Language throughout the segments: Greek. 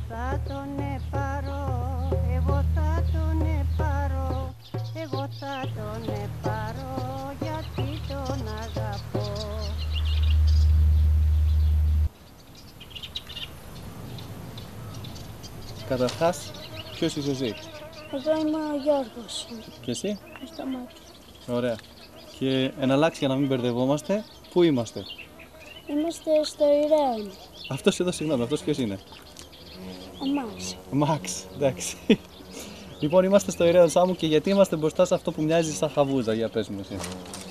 θα τον πάρω, εγώ θα τον πάρω, εγώ θα τον πάρω, γιατί τον αγαπώ. Καταρχάς, ποιος είσαι εσύ? Εγώ είμαι ο Γιώργος. Και εσύ? Χριστομάκη. Ωραία. Και εν αλλάξει για να μην μπερδευόμαστε, πού είμαστε? Είμαστε στο Ηρέον. Αυτός εδώ, συγγνώμη, αυτός ποιος είναι? Ο Μάξ. Μαξ, εντάξει. Λοιπόν, είμαστε στο Ηρέον Σάμου και γιατί είμαστε μπροστά σε αυτό που μοιάζει σαν χαβούζα, για πες μου εσύ.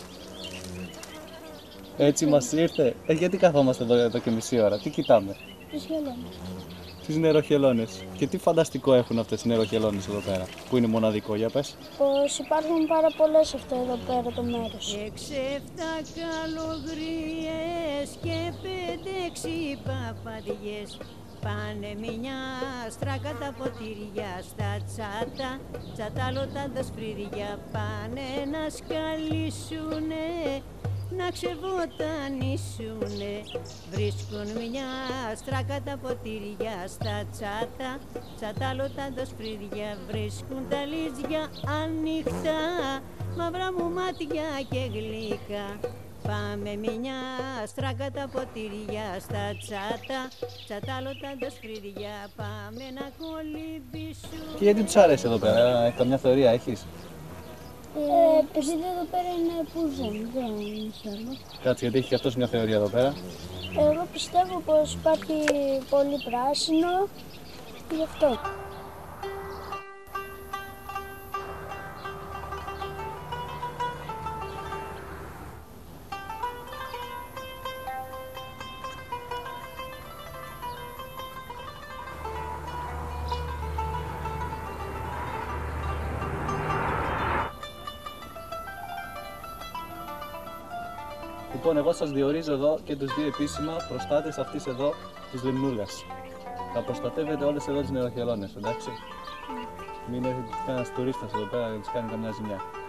Έτσι μας ήρθε. Γιατί καθόμαστε εδώ και μισή ώρα, τι κοιτάμε? Τις χελώνες. Τις νεροχελώνες. Και τι φανταστικό έχουν αυτές οι νεροχελώνες εδώ πέρα, που είναι μοναδικό, για πες. Πως υπάρχουν πάρα πολλές αυτό εδώ πέρα το μέρος. 6-7 καλογρίες και 5-6 παπαδιές. Πάνε μια στράκα τα ποτήρια στα τσάτα, τσατάλωτα τα σφρίδια. Πάνε να σκαλίσουνε, να ξεβοτανίσουνε. Βρίσκουν μια στράκα τα ποτήρια στα τσάτα, τσατάλωτα τα σφρίδια. Βρίσκουν τα λύτζια ανοιχτά, μαύρα μου μάτια και γλυκά. Πάμε μια στράκα τα ποτήρια στα τσάτα, τσατάλωτα τα σφρίδια. Πάμε να κολυμπήσουμε. Και γιατί τους αρέσει εδώ πέρα, καμιά θεωρία έχεις? Επειδή εδώ πέρα είναι πουζέν, δεν ξέρω. Κάτσε, γιατί έχει και αυτός μια θεωρία εδώ πέρα. Εγώ πιστεύω πως υπάρχει πολύ πράσινο, γι' αυτό. Λοιπόν, εγώ σας διορίζω εδώ και τους δύο επίσημα προστάτες αυτής εδώ της λιμνούργας. Θα προστατεύετε όλες εδώ τις νεροχελώνες, εντάξει. Μην έρθει κανένας τουρίστας εδώ πέρα και τους κάνει καμιά ζημιά.